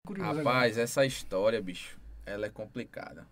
curioso. Rapaz, essa história, bicho, ela é complicada.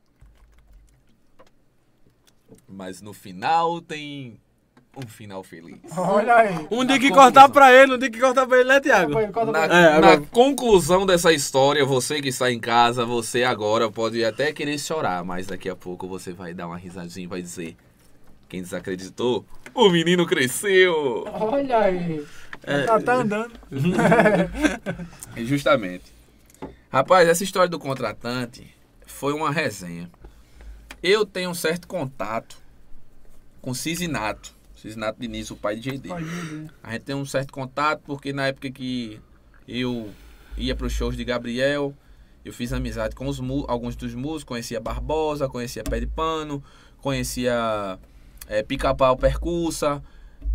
Mas no final tem um final feliz. Olha aí. Um dia que conclusão. cortar pra ele, né, Thiago? Na conclusão dessa história, você que está em casa, você agora pode até querer chorar, mas daqui a pouco você vai dar uma risadinha e vai dizer: quem desacreditou, o menino cresceu. Olha aí. Tá andando. Justamente. Rapaz, essa história do contratante foi uma resenha. Eu tenho um certo contato com Cisinato. Cisinato Diniz, o pai de GD. A gente tem um certo contato porque na época que eu ia para os shows de Gabriel, eu fiz amizade com alguns dos músicos, conhecia Barbosa, conhecia Pé de Pano, conhecia Pica-Pau Percussa,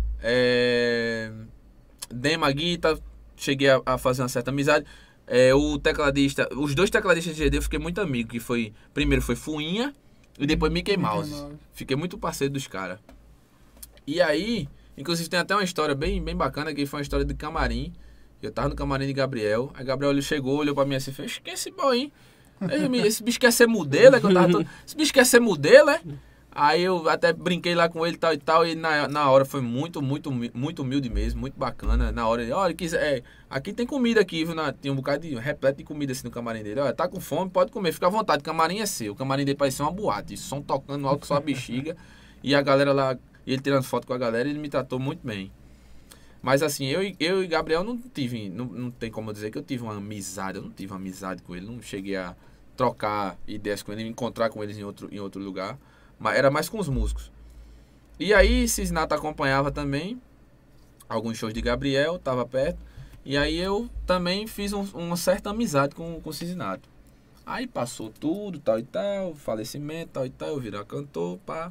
Dema Guita, cheguei a fazer uma certa amizade. O tecladista, os dois tecladistas de GD eu fiquei muito amigo, que foi, primeiro foi Fuinha e depois Mickey Mouse. Fiquei muito parceiro dos caras. E aí, inclusive tem até uma história bem bacana, que foi uma história de camarim. Eu tava no camarim de Gabriel, aí Gabriel chegou, olhou pra mim assim, fez, quem é esse boy, hein? Esse bicho quer ser modelo, é que eu tava todo... Esse bicho quer ser modelo, é? Aí eu até brinquei lá com ele e tal, e na hora foi muito humilde mesmo, muito bacana. Na hora ele, olha, aqui tem comida aqui, viu? Tem um bocado de repleto de comida assim no camarim dele. Olha, tá com fome, pode comer, fica à vontade, o camarim é seu. O camarim dele parecia uma boate, som tocando alto só a bexiga. E a galera lá, ele tirando foto com a galera, ele me tratou muito bem. Mas assim, eu e Gabriel não tem como dizer que eu tive uma amizade, eu não tive uma amizade com ele, não cheguei a trocar ideias com ele, me encontrar com eles em outro lugar. Mas era mais com os músicos. E aí, Cisinato acompanhava também alguns shows de Gabriel, tava perto. E aí eu também fiz uma certa amizade com o Cisinato. Aí passou tudo, tal e tal, falecimento, tal e tal, eu virei cantor, pá.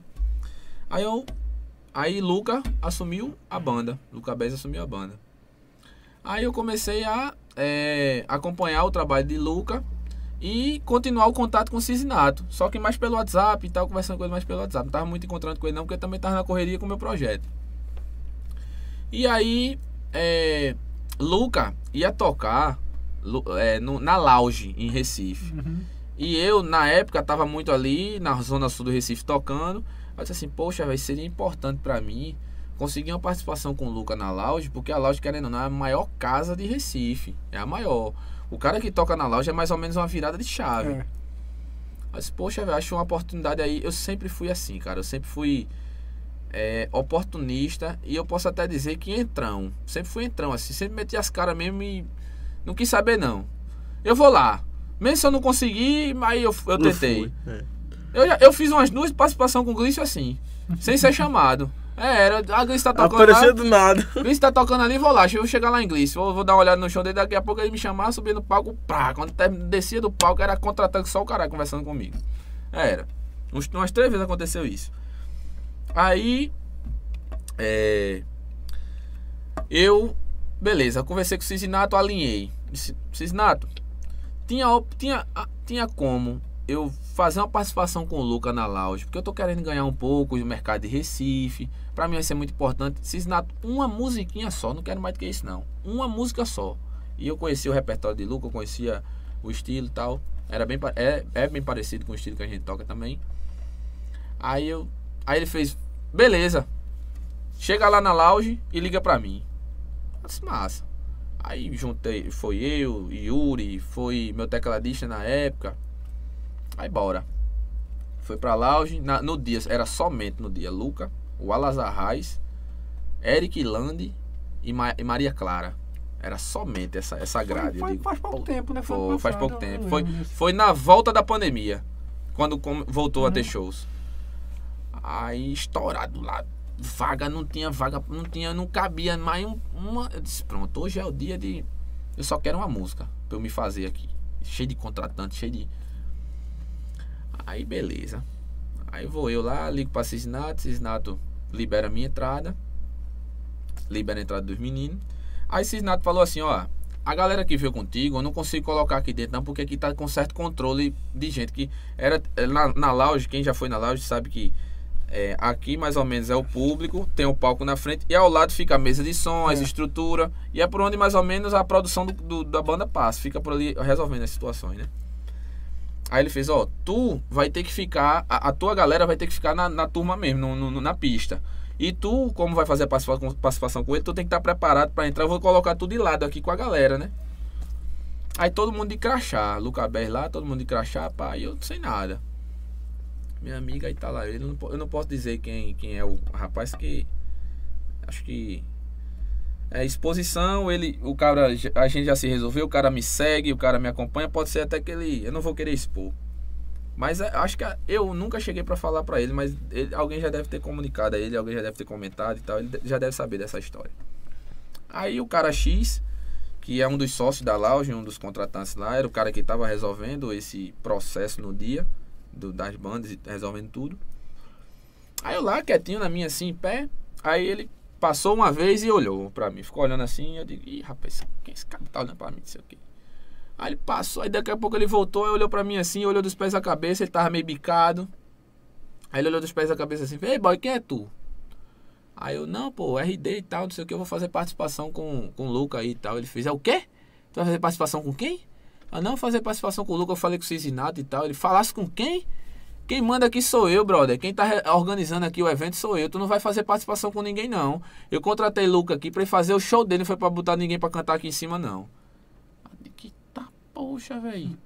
Aí Luca assumiu a banda, Luca Bez assumiu a banda. Aí eu comecei a acompanhar o trabalho de Luca e continuar o contato com o Cisinato. Só que mais pelo WhatsApp e tal, conversando com ele mais pelo WhatsApp. Não tava muito encontrando com ele não, porque eu também tava na correria com o meu projeto. E aí, Luca ia tocar na Lounge, em Recife. Uhum. E eu, na época, tava muito ali, na zona sul do Recife, tocando. Eu disse assim, poxa, véio, seria importante pra mim conseguir uma participação com o Luca na Lounge, porque a Lounge, querendo ou não, é a maior casa de Recife. É a maior. O cara que toca na Lounge é mais ou menos uma virada de chave. Mas, poxa, velho, acho uma oportunidade aí. Eu sempre fui assim, cara. Eu sempre fui oportunista. E eu posso até dizer que entrão. Sempre fui entrão, assim. Sempre meti as caras mesmo e não quis saber, não. Eu vou lá. Mesmo se eu não conseguir, aí eu tentei. Eu fiz umas 2 participações com o Glício assim. Sem ser chamado. A Glício tá tocando apareceu lá. do nada. Glício tá tocando ali, vou lá. Deixa eu chegar lá em Glício. Vou dar uma olhada no show dele. Daqui a pouco ele me chamar, subir no palco. Pá, quando descia do palco, era contratando só o caralho conversando comigo. Umas 3 vezes aconteceu isso. Aí, beleza, conversei com o Cisinato, alinhei. Cisinato, tinha como eu fazer uma participação com o Luca na Lounge, porque eu tô querendo ganhar um pouco do mercado de Recife. Pra mim vai ser muito importante. Cisinato, uma musiquinha só, não quero mais do que isso não. Uma música só. E eu conhecia o repertório de Luca, eu conhecia o estilo e tal. É bem parecido com o estilo que a gente toca também. Aí ele fez, beleza, chega lá na Lounge e liga pra mim. Eu disse, massa. Aí juntei, foi eu, Yuri, foi meu tecladista na época. Aí bora. Foi pra Lounge, no dia, era somente no dia Luca, o Alazarrais, Eric Lande e Maria Clara. Era somente essa grade. Faz pouco tempo, né? Faz pouco tempo. Foi na volta da pandemia, quando voltou a ter shows. Aí estourado lá, não cabia mais uma. Eu disse, pronto, hoje é o dia de. Eu só quero uma música pra eu me fazer aqui. Cheio de contratante, cheio de. Aí beleza. Aí vou eu lá, ligo pra Cisinato libera a minha entrada. Libera a entrada dos meninos. Aí Cisinato falou assim, ó, a galera que veio contigo, eu não consigo colocar aqui dentro não, porque aqui tá com certo controle de gente que era na Lounge, quem já foi na Lounge sabe que Aqui mais ou menos é o público, tem o palco na frente e ao lado fica a mesa de som, as estruturas, e é por onde mais ou menos a produção da banda passa, fica por ali resolvendo as situações, né? Aí ele fez, tu vai ter que ficar, a tua galera vai ter que ficar na turma mesmo, na pista. E tu, como vai fazer a participação com ele, tu tem que estar preparado para entrar, eu vou colocar tudo de lado aqui com a galera, né? Aí todo mundo de crachá, Luca Ber lá, todo mundo de crachá, pá, e eu sem nada. Minha amiga aí tá lá, eu não posso dizer quem é o rapaz, que acho que é exposição, o cara, a gente já se resolveu, o cara me segue, o cara me acompanha, pode ser até que eu não vou querer expor. Mas acho que eu nunca cheguei pra falar pra ele, mas alguém já deve ter comunicado a ele, alguém já deve ter comentado e tal, ele já deve saber dessa história. Aí o cara X, que é um dos sócios da lounge, um dos contratantes lá, era o cara que tava resolvendo esse processo no dia, das bandas, resolvendo tudo. Aí eu lá, quietinho na minha assim, em pé, aí ele passou uma vez e olhou pra mim, ficou olhando assim, eu digo, ih, rapaz, quem esse cara tá olhando pra mim, não sei o quê. Aí ele passou, aí daqui a pouco ele voltou, aí olhou pra mim assim, olhou dos pés à cabeça, ele tava meio bicado. Aí ele olhou dos pés à cabeça assim, ei boy, quem é tu? Aí eu, não, pô, RD e tal, não sei o que, eu vou fazer participação com o Luca aí e tal. Ele fez, o quê? Tu vai fazer participação com quem? Ah, não, fazer participação com o Luca, eu falei com o Cisinato e tal. Ele, falasse com quem? Quem manda aqui sou eu, brother. Quem tá organizando aqui o evento sou eu. Tu não vai fazer participação com ninguém, não. Eu contratei Luca aqui pra ele fazer o show dele, não foi pra botar ninguém pra cantar aqui em cima, não. Que tá, poxa, velho.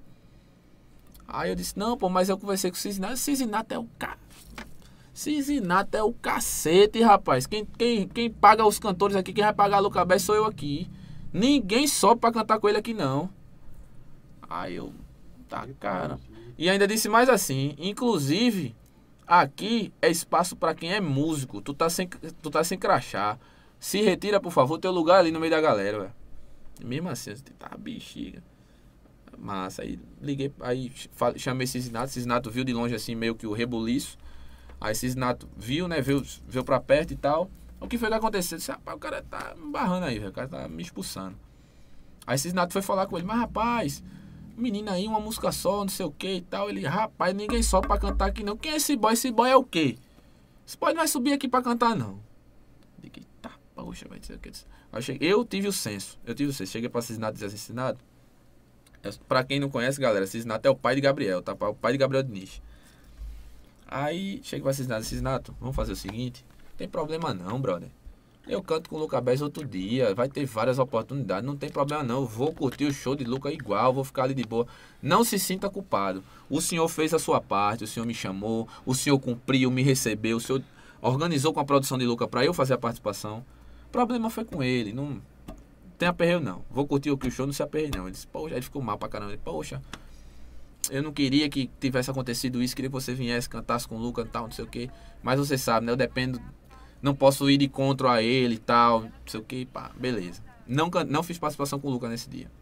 Aí eu disse, não, pô, mas eu conversei com o Cisinato. Cisinato é o cara. Cisinato é o cacete, rapaz. Quem paga os cantores aqui, quem vai pagar a Luca Ber sou eu aqui. Ninguém sobe pra cantar com ele aqui, não. Aí eu, tá, cara. E ainda disse mais assim, inclusive, aqui é espaço pra quem é músico. Tu tá sem crachá. Se retira, por favor, teu lugar ali no meio da galera, velho. Mesmo assim, tá bexiga. Massa, aí liguei, aí chamei Cisinato viu de longe assim, meio que o rebuliço. Aí Cisinato viu, né, veio pra perto e tal. O que foi que aconteceu? Eu disse, rapaz, o cara tá me barrando aí, velho, o cara tá me expulsando. Aí Cisinato foi falar com ele, mas rapaz, menina aí, uma música só, não sei o que e tal. Ele, rapaz, ninguém sobe pra cantar aqui não. Quem é esse boy? Esse boy é o quê? Esse boy não vai subir aqui pra cantar não. Eu digo, tá, poxa, vai dizer o que. Eu tive o senso, cheguei pra Cisinato e disse assim, Cisinato, pra quem não conhece, galera, Cisinato é o pai de Gabriel, tá? O pai de Gabriel Diniz. Aí, cheguei pra Cisinato, vamos fazer o seguinte, não tem problema não, brother. Eu canto com o Luca Ber outro dia, vai ter várias oportunidades, não tem problema não, eu vou curtir o show de Luca igual, vou ficar ali de boa. Não se sinta culpado, o senhor fez a sua parte, o senhor me chamou, o senhor cumpriu, me recebeu, o senhor organizou com a produção de Luca pra eu fazer a participação. O problema foi com ele, não tem aperreio não, vou curtir o show, não se aperreio não. Ele disse, poxa, ele ficou mal pra caramba, ele, poxa, eu não queria que tivesse acontecido isso, queria que você viesse, cantasse com o Luca e tal, não sei o que, mas você sabe, né, eu dependo, não posso ir de contra a ele e tal, não sei o que, pá, beleza. Não fiz participação com o Luca nesse dia.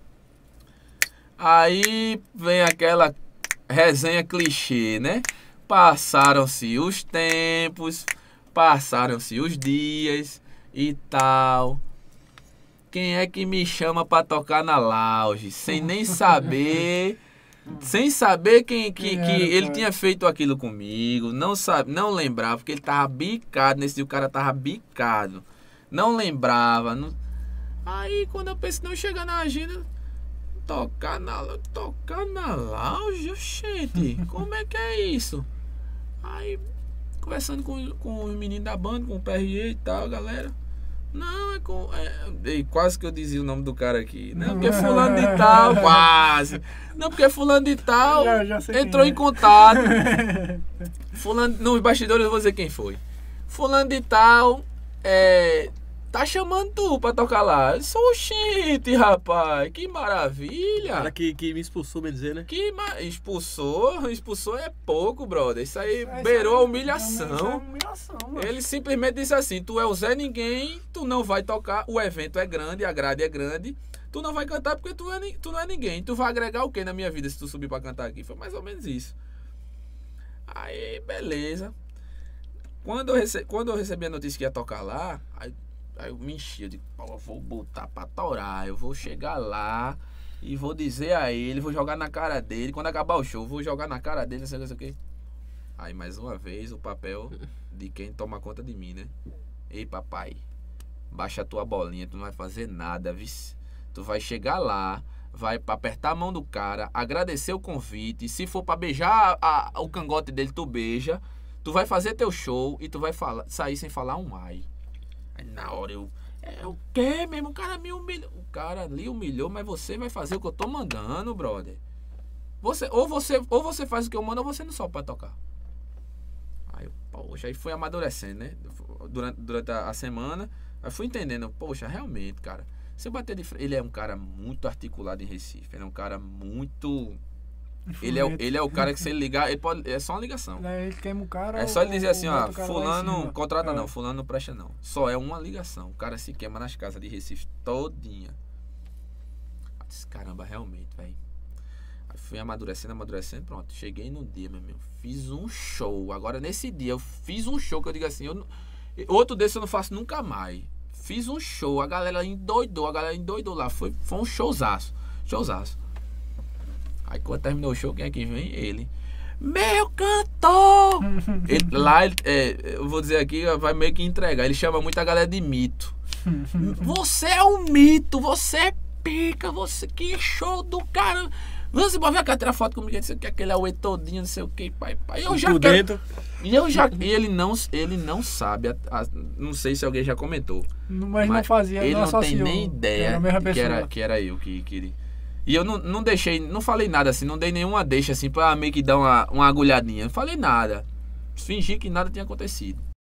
Aí vem aquela resenha clichê, né? Passaram-se os tempos, passaram-se os dias e tal. Quem é que me chama pra tocar na lounge? Sem nem saber... Sem saber que ele tinha feito aquilo comigo. Não lembrava, porque ele tava bicado. Nesse dia o cara tava bicado. Não lembrava. Aí quando eu pensei, não chegar na agenda, tocar na lounge, gente, como é que é isso? Aí conversando com os meninos da banda, com o PRE e tal, galera. Não, quase que eu dizia o nome do cara aqui. Não, porque fulano de tal, quase. Não, porque fulano de tal já entrou em contato. Fulano, nos bastidores eu vou dizer quem foi. Fulano de tal, tá chamando tu pra tocar lá. Eu sou oxente, rapaz, que maravilha. Cara que me expulsou, bem dizer, né? Expulsou é pouco, brother. Isso aí beirou a humilhação. Ele simplesmente disse assim, tu é o Zé Ninguém, tu não vai tocar, o evento é grande, a grade é grande, tu não vai cantar porque tu não é ninguém. Tu vai agregar o que na minha vida se tu subir pra cantar aqui? Foi mais ou menos isso. Aí, beleza. Quando eu recebi a notícia que ia tocar lá, aí eu me enchi, eu digo, eu vou botar pra torar, eu vou chegar lá e vou dizer a ele, vou jogar na cara dele, quando acabar o show, vou jogar na cara dele, não sei o que. Aí, mais uma vez, o papel de quem toma conta de mim, né? Ei, papai, baixa a tua bolinha, tu não vai fazer nada, vice. Tu vai chegar lá, vai apertar a mão do cara, agradecer o convite. Se for pra beijar o cangote dele, tu beija. Tu vai fazer teu show e tu vai sair sem falar um ai. Aí na hora eu... o quê mesmo? O cara me humilhou. O cara ali humilhou, mas você vai fazer o que eu tô mandando, brother. Ou você faz o que eu mando, ou você não sobe pra tocar. Aí, poxa, aí fui amadurecendo, né? Durante a semana, aí fui entendendo, poxa, realmente, cara, se eu bater de frente, ele é um cara muito articulado em Recife, ele é um cara muito... Ele é o cara que se ele ligar, ele pode, é só uma ligação. Ele queima o cara. É só ele dizer assim, ó, fulano, contrata não, fulano não presta não. Só é uma ligação. O cara se queima nas casas de Recife todinha. Eu disse, caramba, realmente, velho. Aí fui amadurecendo, pronto. Cheguei no dia, meu amigo. Fiz um show. Agora, nesse dia, eu fiz um show que eu digo assim, outro desse eu não faço nunca mais. Fiz um show, a galera endoidou lá. Foi um showzaço. Aí quando terminou o show, quem é que vem? Ele. Meu cantor! Eu vou dizer aqui, vai meio que entregar. Ele chama muito a galera de mito. Você é um mito, você é pica, você que show do cara. Você pode ver a tirar foto comigo, disse que aquele auê todinho, não sei o que, pai. Eu já quero. E ele não sabe, não sei se alguém já comentou. Mas não fazia, ele não tem nem ideia que era eu que queria. E eu não deixei, não falei nada assim, não dei nenhuma deixa assim pra meio que dar uma agulhadinha. Não falei nada. Fingi que nada tinha acontecido.